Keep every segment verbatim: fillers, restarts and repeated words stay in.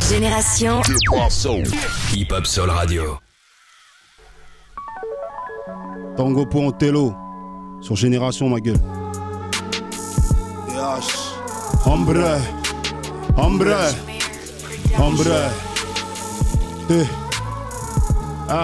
Génération Hip Hop Soul Radio. Tango pour Antello sur Génération, ma gueule. D H. Hombre, hombre, hombre. Eh. Ah.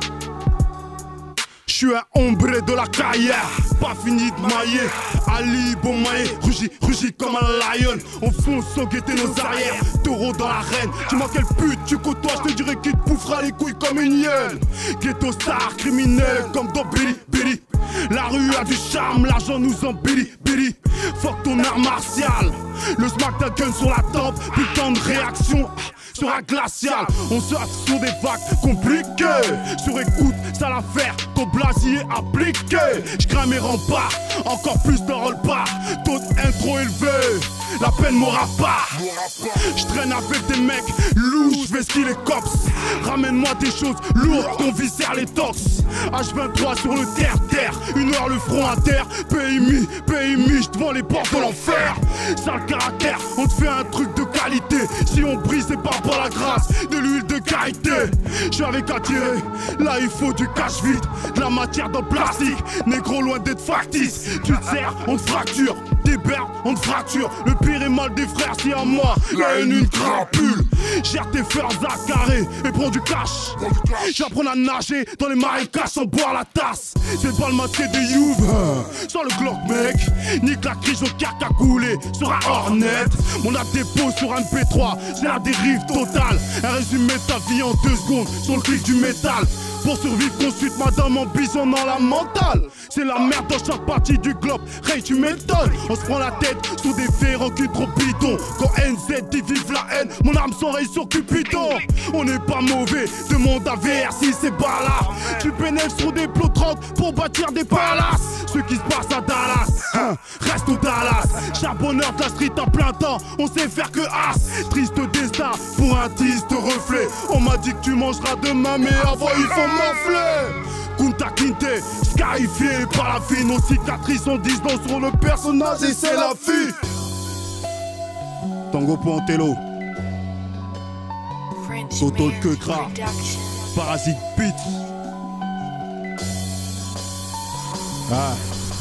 Je suis un hombre de la carrière, pas fini de mailler. Ali Bomaye, rugi, rugi comme un lion. On fonce sans guetter nos arrières. Taureau dans l'arène, dis-moi quelle pute tu côtoies, je te dirais qu'il te bouffera les couilles comme une hyène. Ghetto star, criminel comme dans Billy, Billy. La rue a du charme, l'argent nous embellit, Billy. Fuck ton art martial, le smack ta gun sur la tempe, putain de réaction sera glacial. On surfe sur des vagues compliquées. Sur écoute, ça l'affaire, ton blasier appliqué. J'crains mes remparts, encore plus de roll-bar. Taux intro élevé, la peine m'aura pas. J'traîne avec des mecs louches, j'vais ski les cops. Ramène-moi des choses lourdes, ton viscère les tox. H vingt-trois sur le terre-terre, une heure le front à terre. P M I, P M I, devant les portes de l'enfer. Sale caractère, on te fait un truc de qualité. Si on brise, c'est pas pour la grâce, de l'huile de qualité. J'suis avec à tirer, là il faut du cash vide. De la matière dans plastique, négro loin d'être factice. Tu te sers, on te fracture. Des berbes, on te fracture. Le pire est mal des frères, si à moi, la haine une crapule. Gère tes fers à carré et prends du cash. J'apprends à nager dans les marécages sans boire la tasse. C'est pas le masqué des youves, sans le Glock mec. Nique la crise au car qu'a coulé sera hors net. Mon a dépôt sur un M P trois, c'est la dérive totale. Un résumé de ta vie en deux secondes sur le clic du métal. Pour survivre, consulte madame en bison dans la mentale. C'est la merde dans chaque partie du globe. Ray, tu m'étonnes. On se prend la tête sous des faits reculs trop bidons. Quand N Z dit vive la haine, mon âme s'enraye sur Cupidon. On n'est pas mauvais, demande à V R si c'est pas là. Tu pénètres sur des plots trente pour bâtir des palaces. Ce qui se passe à Dallas, hein, reste au Dallas. Charbonneur de la street à plein temps, on sait faire que as. Triste destin pour un triste reflet. On m'a dit que tu mangeras demain, mais avant il faut m'enfler. Kunta Kinte, scarifié par la vie. Nos cicatrices ont dix ans sur le personnage et c'est la fille. Tango pour Antello. Soto le que gras. Parasite beat. Ah.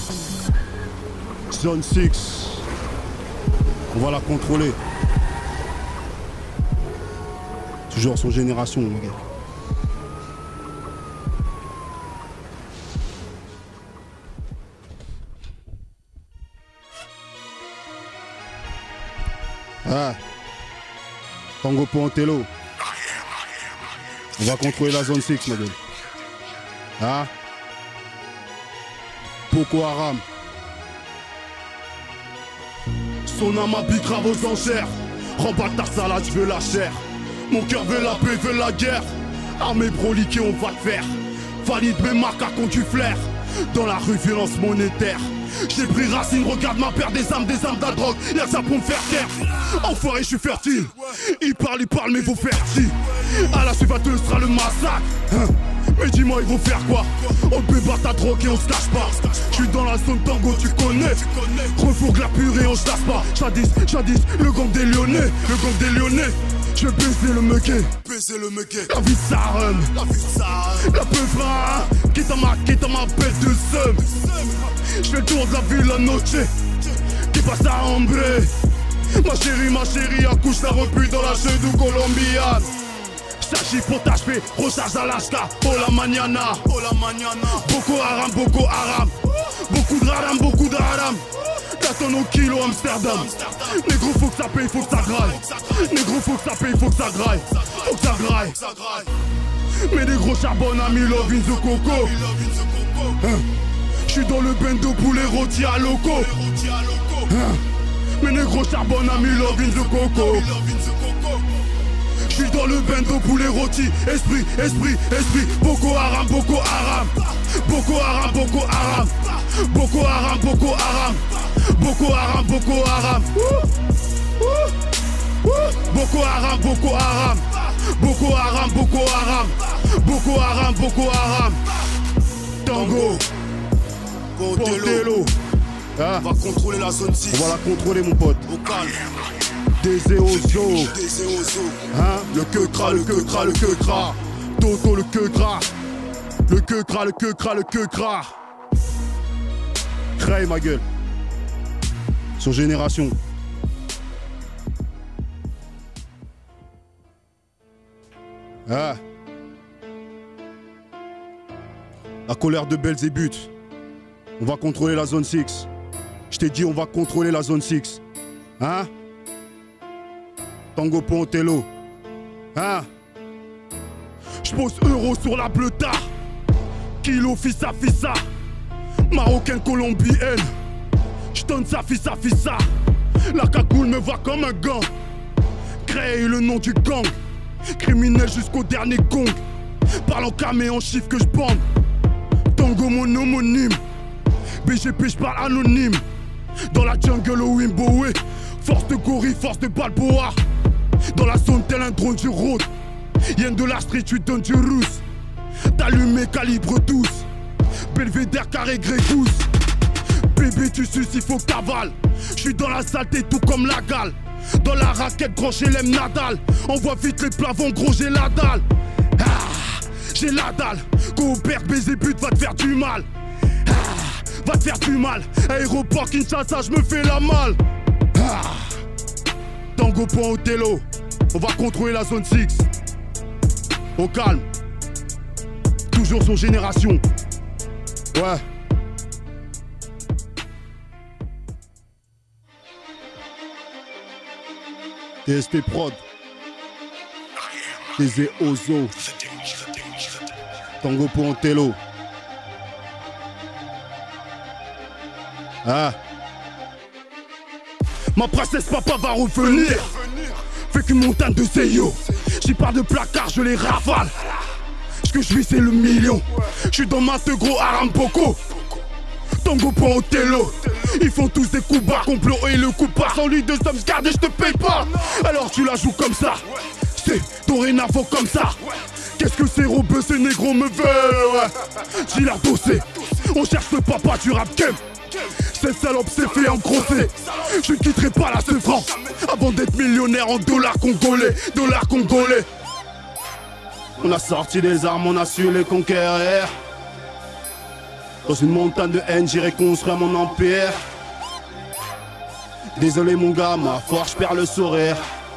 Zone six. On va la contrôler. Toujours son génération, mon gars. Ah. Tango pour Antello. On va contrôler la zone six, ma gueule. Ah. Boko Haram. Son âme habite grave aux enchères. Remballe ta salade, je veux la chair. Mon cœur veut la paix, veut la guerre. Armée broliquée, on va te faire. Valide mes marques à compte du flair. Dans la rue, violence monétaire. J'ai pris racine, regarde ma paire des armes, des armes de la drogue. Y'a ça pour me faire taire. Enfoiré, je suis fertile. Il parle, il parle, mais vous fertile. À la suivante, ce sera le massacre. Hein? Mais dis-moi, ils vont faire quoi? On peut battre ta drogue et on se cache pas. Je suis dans la zone tango, tu connais. Refourgue la purée, on se lasse pas. Jadis, jadis, le gang des Lyonnais. Le gang des Lyonnais. Je vais baiser le muguet. Baiser le muguet. La vie ça run. La vie ça run. La peuvra. Qui t'a ma, qui t'a ma bête de seum. Je fais le tour de la ville la noche. Qui passe à Hombre. Ma chérie, ma chérie, accouche la repu dans la chedou colombienne. S'agit pour t'achever, recharge Alaska, oh la mañana, oh la mañana. Boko Haram, Boko Haram. Beaucoup de haram, beaucoup de haram. T'attends au kilo Amsterdam. Négro, faut que ça paye, faut que ça graille. Négro, faut que ça paye, faut que ça graille. Faut que ça graille. Mais des gros charbons à mi love in the coco. Hein? J'suis dans le bendo poulet rôti à loco. Hein? Mais des gros charbons à mi love in the coco. J'suis dans le bendo poulet rôti. Esprit, esprit, esprit. Boko Haram, Boko Haram. Boko Haram, Boko Haram. Boko Haram, Boko Haram. Boko Haram, Boko Haram. Boko Haram, Boko Haram. Boko Haram, Boko Haram. Boko Haram, Boko Haram. Tango. Antello. Ah. On va contrôler la zone six. On va la contrôler, mon pote. Au calme. Des Ozo. Hein? Le queue gras, le queue gras, le queue gras. Toto, le queue gras. Le queue gras, le queue gras, le queue gras. Cray ma gueule. Son génération. Ah. La colère de Belzébuth. On va contrôler la zone six. Je t'ai dit on va contrôler la zone six. Hein? Tango Pontello. Hein? J'pose euro sur la bleuta. Kilo fissa fissa. Marocaine colombienne. J'donne sa fissa fissa. La cagoule me voit comme un gant. Créer le nom du gang. Criminel jusqu'au dernier gong. Parle en camé en chiffres que j'bande. Tango mon homonyme. B G P j'parle anonyme. Dans la jungle au Wimboé. Force de gorille, force de Balboa. Dans la zone tel un drone du road. Yen de la street, tu donnes du rousse. T'allumé calibre douze. Belvédère carré grégousse. Bébé tu suces, il faut que t'avales. J'suis dans la saleté tout comme la gale. Dans la raquette gros j'ai l'aime Nadal. Envoie vite les plavons gros j'ai la dalle. Ah, j'ai la dalle. Coopère baiser but va te faire du mal. Ah, va te faire du mal. Aéroport Kinshasa j'me fais la malle. Ah, Tango point Othello. On va contrôler la zone six. Au calme. Toujours son génération. Ouais. T S T Prod. T Z Ozo. Tango pour Othello. Ah. Ma princesse papa va revenir. Fait qu'une montagne de Seyo. J'y parle de placard, je les rafale. Ce que je vis c'est le million. J'suis dans ma te gros Arampoko. Tango point Othello. Ils font tous des coups bas, complot et le coup pas. Sans lui de somme garde et je te paye pas. Alors tu la joues comme ça. C'est dorénavant comme ça. Qu'est-ce que ces robeux, ces négros me veulent, ouais. J'ai l'air dossé. On cherche le papa du rap game. Cette salope s'est fait engrosser. Je ne quitterai pas la ce franc avant d'être millionnaire en dollars congolais. Dollars congolais. On a sorti des armes, on a su les conquérir. Dans une montagne de haine, j'irai construire mon empire. Désolé mon gars, ma force, je perds le sourire.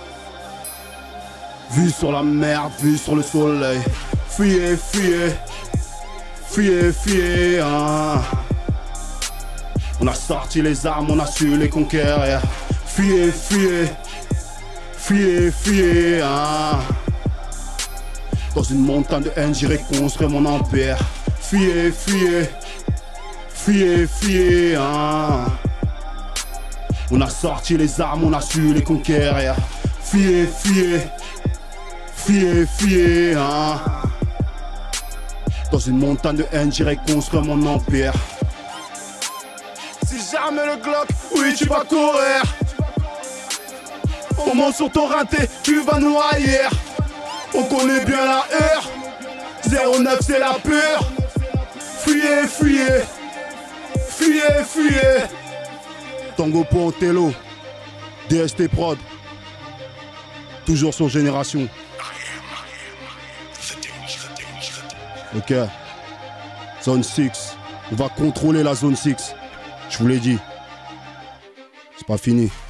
Vue sur la merde, vue sur le soleil. Fuyez, fuyez. Fuyez, fuyez, hein. On a sorti les armes, on a su les conquérir. Fuyez, fuyez. Fuyez, fuyez, hein. Dans une montagne de haine, j'irai construire mon empire. Fuyez, fuyez. Fuyez, fuyez, hein. On a sorti les armes, on a su les conquérir. Fuyez, fuyez. Fuyez, fuyez, hein. Dans une montagne de haine, j'irai construire mon empire. Si jamais le Glock, oui tu vas courir. On monte sur ton raté, tu vas noyer. On connaît bien la heure. zéro neuf c'est la pure. Fuyez, fuyez. Fuyez, fuyez. Tango pour Othello. D S T Prod. Toujours sur génération. Ok. Zone six. On va contrôler la zone six. Je vous l'ai dit. C'est pas fini.